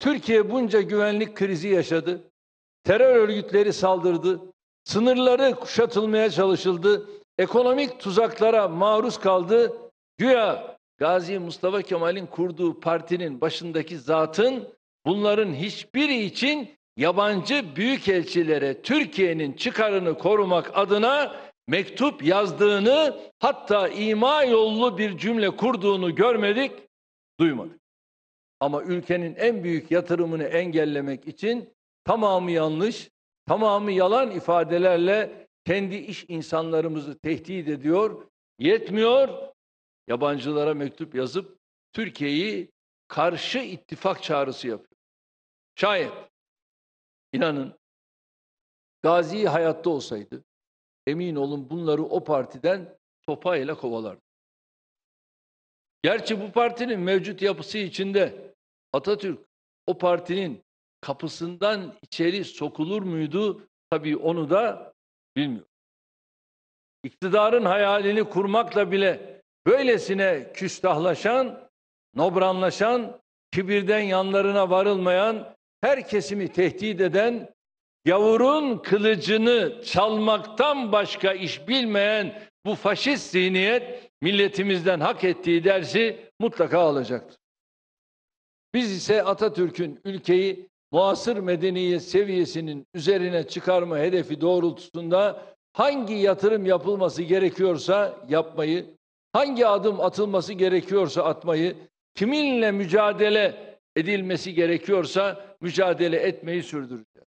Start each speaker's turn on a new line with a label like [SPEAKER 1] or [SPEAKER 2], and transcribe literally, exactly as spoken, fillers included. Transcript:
[SPEAKER 1] Türkiye bunca güvenlik krizi yaşadı. Terör örgütleri saldırdı. Sınırları kuşatılmaya çalışıldı. Ekonomik tuzaklara maruz kaldı. Güya Gazi Mustafa Kemal'in kurduğu partinin başındaki zatın bunların hiçbiri için yabancı büyükelçilere Türkiye'nin çıkarını korumak adına mektup yazdığını, hatta ima yollu bir cümle kurduğunu görmedik, duymadık. Ama ülkenin en büyük yatırımını engellemek için tamamı yanlış, tamamı yalan ifadelerle kendi iş insanlarımızı tehdit ediyor. Yetmiyor, yabancılara mektup yazıp Türkiye'yi karşı ittifak çağrısı yapıyor. Şayet, inanın, Gazi hayatta olsaydı, emin olun bunları o partiden sopayla kovalardı. Gerçi bu partinin mevcut yapısı içinde Atatürk o partinin kapısından içeri sokulur muydu? Tabii onu da bilmiyor. İktidarın hayalini kurmakla bile böylesine küstahlaşan, nobranlaşan, kibirden yanlarına varılmayan, her kesimi tehdit eden, gavurun kılıcını çalmaktan başka iş bilmeyen bu faşist zihniyet milletimizden hak ettiği dersi mutlaka alacaktır. Biz ise Atatürk'ün ülkeyi muasır medeniyet seviyesinin üzerine çıkarma hedefi doğrultusunda hangi yatırım yapılması gerekiyorsa yapmayı, hangi adım atılması gerekiyorsa atmayı, kiminle mücadele edilmesi gerekiyorsa mücadele etmeyi sürdüreceğiz.